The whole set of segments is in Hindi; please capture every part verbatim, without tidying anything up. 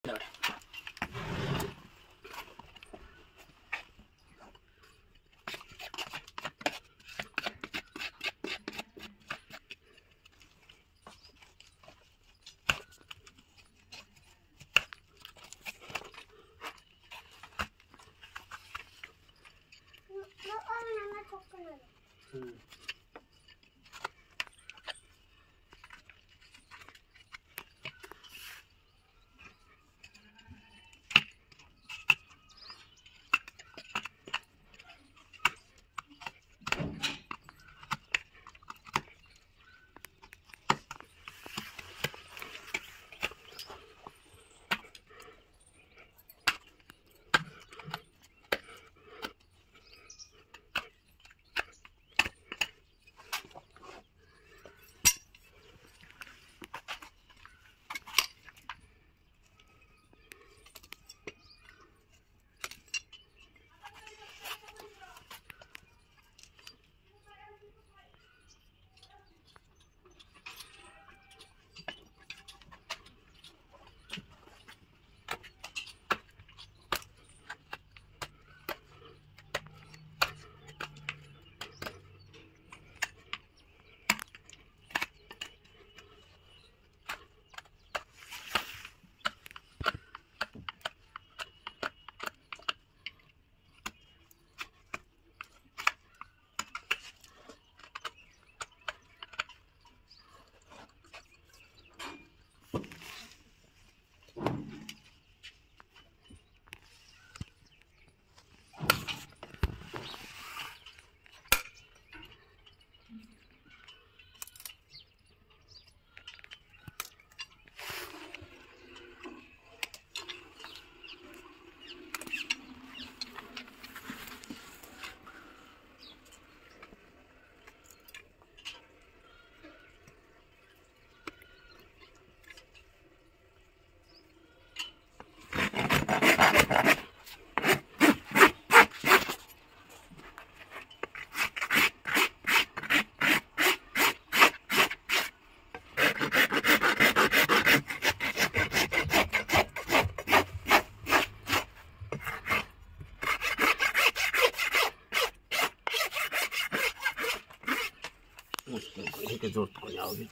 के जोड़ को जाओगे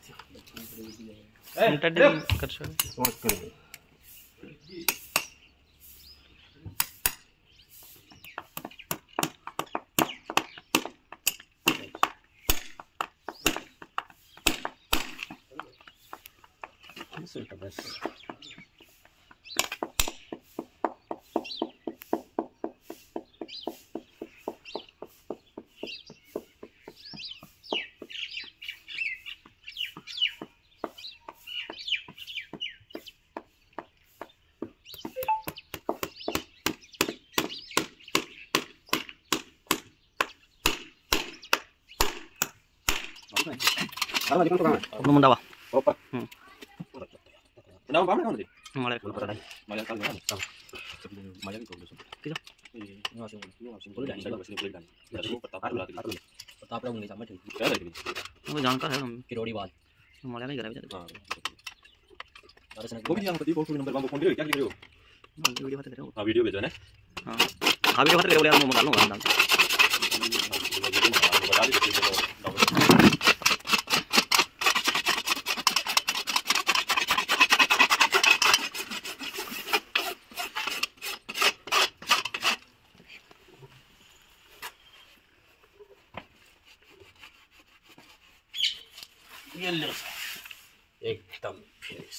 कर सकते बस मुंडा वा ऊपर हम्म ना बामण कौन दे हमारे माया काल ना माया की कोल ठीक है यहां से यहां से बोल जाने बस बोल जाने इधर वो पत्ता काट ला पत्ता अपना नहीं समझ क्या है वो जानकार है हम किरोड़ी बात हमारे नहीं करे हां अरे सर वो भी यहां पर देखो फोन नंबर बाबू फोन दे क्या लिख रहे हो वीडियो बात कर रहे हो हां वीडियो भेजो ना हां हां वीडियो बात कर रहे हो मैं डाल लूंगा बता दीजिए ये लो एकदम फिनिश।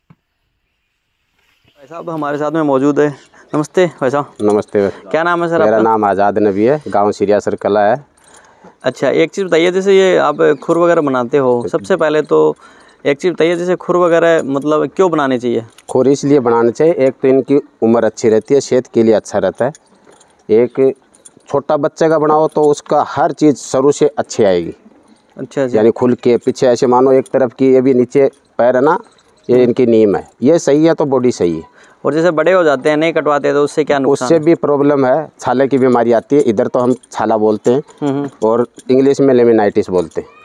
भाई साहब हमारे साथ में मौजूद है। नमस्ते भाई साहब। नमस्ते। क्या नाम है सर मेरा आपका? नाम आज़ाद नबी है, गांव सिरियासर कला है। अच्छा, एक चीज़ बताइए, जैसे ये आप खुर वगैरह बनाते हो, सबसे पहले तो एक चीज़ बताइए, जैसे खुर वगैरह मतलब क्यों बनाने चाहिए? खुर इसलिए बनाने चाहिए, एक तो इनकी उम्र अच्छी रहती है, सेहत के लिए अच्छा रहता है। एक छोटा बच्चे का बनाओ तो उसका हर चीज़ शुरू से अच्छी आएगी। अच्छा अच्छा। यानी खुल के पीछे ऐसे मानो एक तरफ की, ये भी नीचे पैर है ना, ये इनकी नीम है, ये सही है तो बॉडी सही है। और जैसे बड़े हो जाते हैं, नहीं कटवाते तो उससे क्या नुकसान? उससे भी प्रॉब्लम है, छाले की बीमारी आती है। इधर तो हम छाला बोलते हैं और इंग्लिश में लेमिनाइटिस बोलते हैं।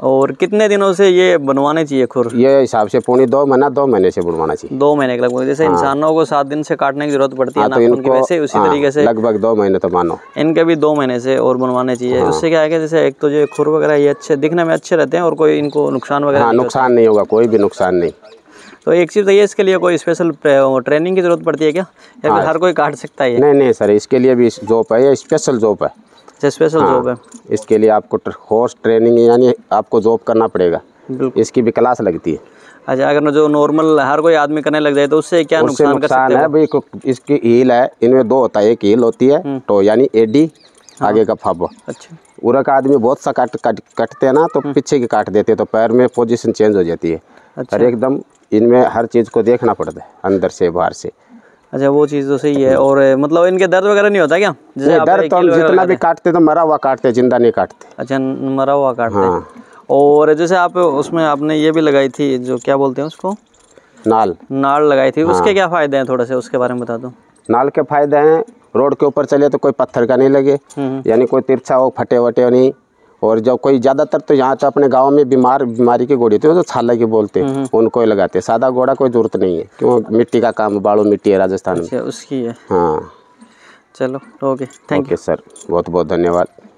और कितने दिनों से ये बनवाने चाहिए खुर? ये हिसाब से पौनी दो महीना दो महीने से बनवाना चाहिए। दो महीने के लगभग, जैसे हाँ। इंसानों को सात दिन से काटने की जरूरत पड़ती है हाँ, ना तो उनकी, इनको वैसे उसी हाँ, तरीके से लगभग दो महीने तो मानो इनके भी दो महीने से और बनवाने चाहिए। हाँ। उससे क्या है कि जैसे एक तो जो खुर वगैरह ये अच्छे दिखने में अच्छे रहते हैं और कोई इनको नुकसान वगैरह हाँ, नहीं नुकसान नहीं होगा, कोई भी नुकसान नहीं। तो एक चीज़ ये इसके लिए कोई स्पेशल ट्रेनिंग की जरूरत पड़ती है क्या, या फिर हाँ। हर कोई काट सकता है ये? नहीं नहीं सर, इसके लिए भी जॉब है, ये स्पेशल जॉब है। स्पेशल हाँ, जॉब है। इसके लिए आपको हॉर्स ट्रेनिंग यानी आपको जॉब करना पड़ेगा, बिल्कुल। इसकी भी क्लास लगती है। अच्छा, अगर जो नॉर्मल हर कोई आदमी करने लग जाए तो उससे क्या उससे नुकसान कर सकते नुकसान है हैं? भाई, इसकी हील है, इनमें दो होता है, एक हील होती है तो यानी एडी आगे का फाबो। अच्छा। उरा का आदमी बहुत सा काट काट कटते हैं ना, तो पीछे की काट देते हैं, तो पैर में पोजीशन चेंज हो जाती है। अच्छा। और एकदम इनमें हर चीज़ को देखना पड़ता है, अंदर से बाहर से। अच्छा, वो चीज़ तो सही है। और मतलब इनके दर्द वगैरह नहीं होता क्या? नहीं, आप डर एक तो हम कील वगैरह जितना भी लगाते काटते तो मरा हुआ काटते, जिंदा नहीं काटते। हैं? अच्छा, मरा हुआ काटते हैं। हाँ। और जैसे आप उसमें आपने ये भी लगाई थी, जो क्या बोलते हैं उसको, नाल नाड़ लगाई थी, हाँ। उसके क्या फ़ायदे हैं, थोड़े से उसके बारे में बता दो। नाल के फायदे हैं, रोड के ऊपर चले तो कोई पत्थर का नहीं लगे, यानी कोई तिरछा हो, फटे वटे नहीं। और जब कोई ज़्यादातर तो यहाँ तो अपने गांव में बीमार बीमारी की घोड़ी थी, वो तो छाला की बोलते हैं, उनको ही लगाते हैं। सादा घोड़ा कोई ज़रूरत नहीं है, क्यों मिट्टी का काम, बालू मिट्टी है राजस्थान में। अच्छा, उसकी है। हाँ। चलो, okay, thank you okay sir, बहुत बहुत धन्यवाद।